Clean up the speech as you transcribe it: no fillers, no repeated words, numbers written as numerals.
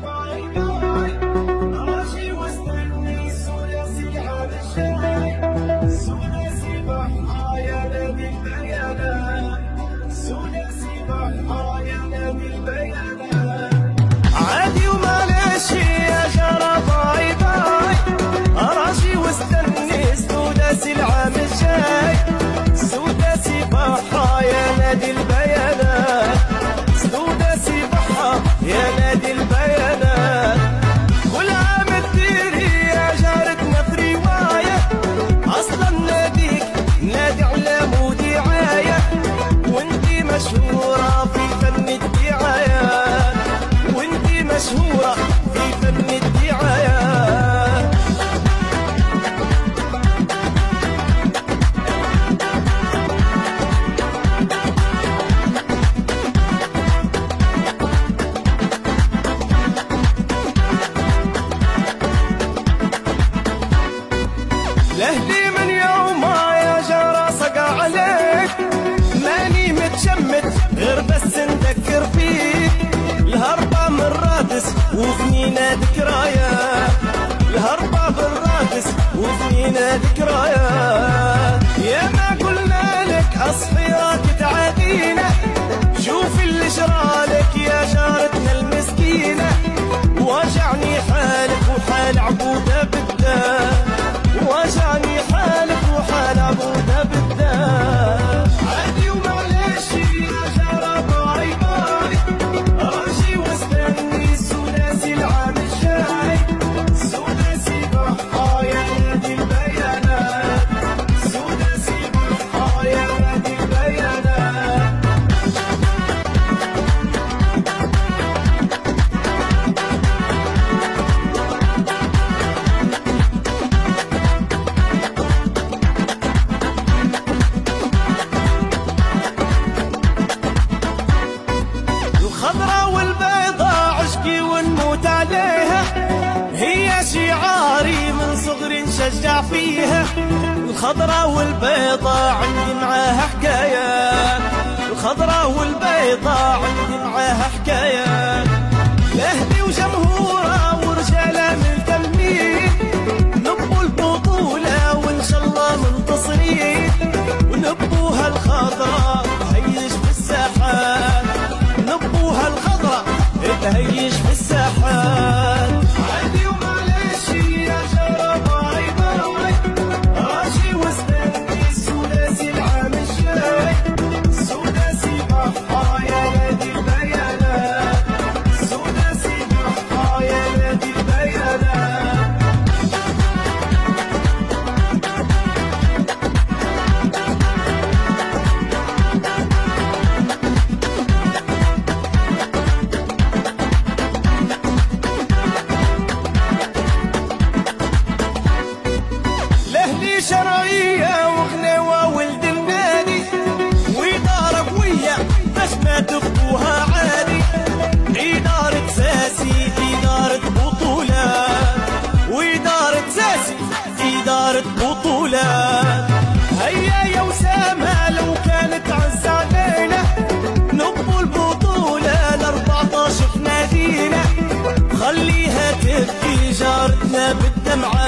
عادي ومالاشي يا جرى باي باي، أراجي واستني سداسي العام الجاي، سداسي بحا يا نادي البيانات، سداسي بحا يا نادي البيانات. كل عام تديري يا جارتنا في رواية، أصلا ناديك نادي علام ودعاية، وانتي مشهورة في فن الدعايات، وانتي مشهورة في فن الدعايات. لهدي من يوم يا جارة صقع عليك، ماني متشمت غير بس نذكر فيك، الهربة من رادس وفنينا ذكريات، الهربة بالرادس وفنينا ذكريات. يا ما قلنا لك اصحي راك تعادينا، شوف اللي جرالك يا جارتنا المسكينة، واجعني حالك وحال عبودة بالدار، واجعني حالك وحال عبودة بالدار. عادي ومعلاشي يا جارة باي باي، راجي واستني سداسي العام الجاي، سداسي بحا يا نادي البيانات، سداسي بحا يا نادي البيانات. الخضرا والبيضا عشقي ونموت عليها، هي شعاري من صغري نشجع فيها. الخضرا والبيضا عندي معاها حكايات، الخضرا والبيضا عندي معاها حكايات. لهدي وجمهورها ورجالها ملتمين، نبوا البطولة وإن شاء الله منتصرين، ونبوها الخضرا تهيج في الساحات، نبوها الخضرا تهيج في الساحات. عادي ومعلاشي يا جارة باي باي، راجي واستني سداسي العام الجاي، سداسي بحا يا نادي البيانات، سداسي بحا يا نادي البيانات. لهلي شرعية وغنوة ولد النادي، وإدارة قوية باش ما تخطوها عادي، إدارة ساسي إدارة بطولات، وإدارة ساسي إدارة بطولات. هيا يا وسامة لو كانت عز علينا، نبو البطولة ال14 في نادينا، خليها تبكي جارتنا بالدمعة،